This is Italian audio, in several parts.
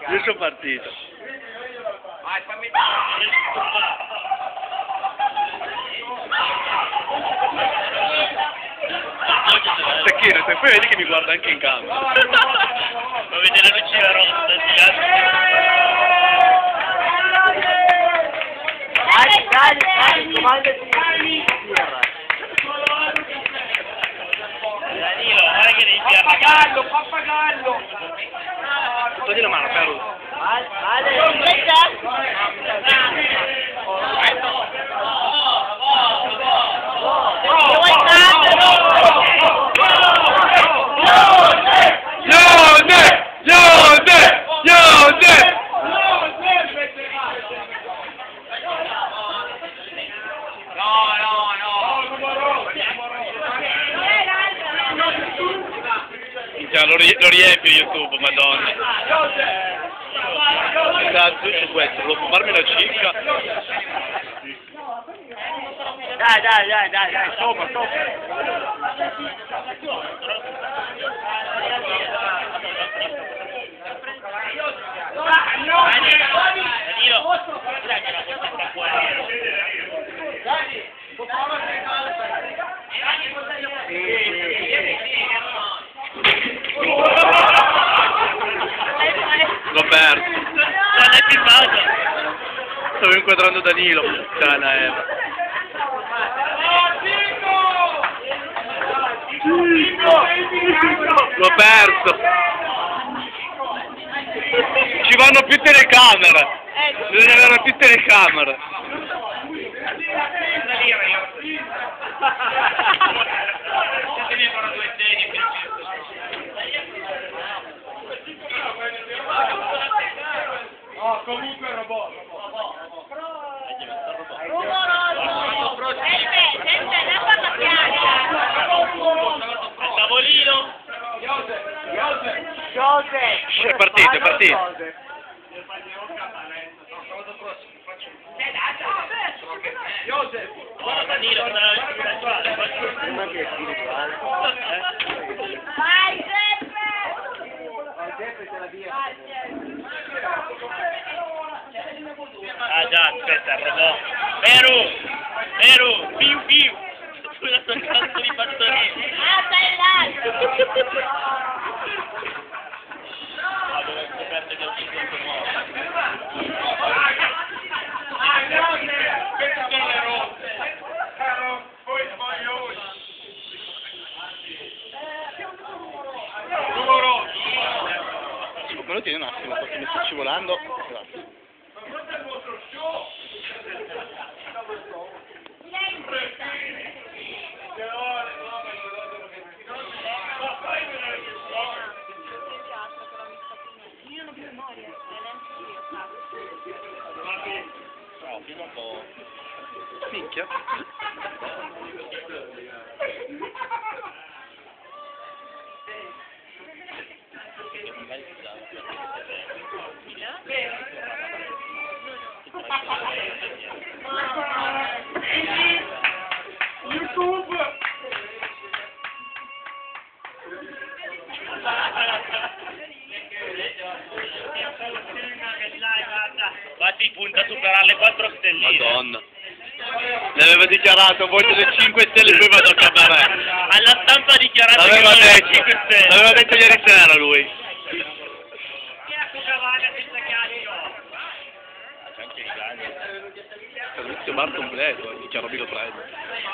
Io sono partito. Vai, fammi... Tacchino, se poi vedi che mi guarda anche in camera. Lo vede la lucina rossa, Dai, comandati. Danilo, guarda che devi tirare. Pappagallo, pappagallo. Togli la mano, Ferro. Lo riempio YouTube, madonna. Cazzo, io su questo, volevo fumarmi la cicca. Dai, sopra. L'ho perso. Non è filmato. Stavo inquadrando Danilo. Puttana Eva. L'ho perso. Ci vanno più telecamere. Bisogna avere più telecamere. No, comunque è robot. Al tavolino. Joseph. È partito. Joseph. Guarda Danilo, spirituale. Ma che è spirituale? Vai, Giuseppe! Giuseppe te la via. Ah già, aspetta, il robot. Vero, più. Sulla tua cazzo di pastorino. Ah, stai là! Ah, dove ho scoperto che ho visto il Me lo tieni un attimo perché mi sto scivolando. Grazie. Io non ho più memoria, neanche io, No, fino a un po'. Minchia. YouTube. Infatti punta a superare le 4 stelline. Madonna. L'aveva dichiarato, voglio le 5 stelle poi vado a cabaret. Alla stampa ha dichiarato L'aveva che detto, 5 stelle. l'aveva detto ieri sera lui. Chi è quella vaga senza ghiaccio? C'è anche il cane. Servizio bar completo, il Chiarobi lo prende.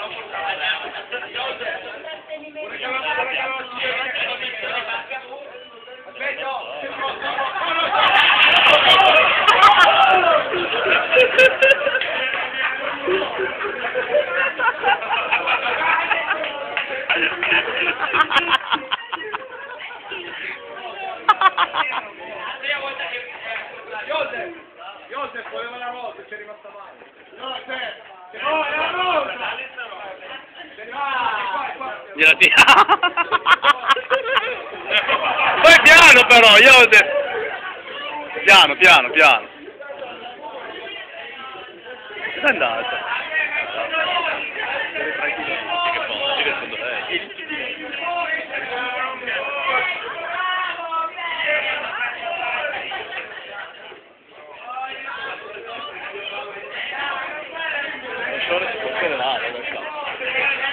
Joseph, voleva la rosa, c'è rimasta male. Joseph! No, è la rosa! Gliela tira. Poi piano però, Joseph. Piano. Dove è andato? Che fondo, secondo lei. persone si può frenare, lo so.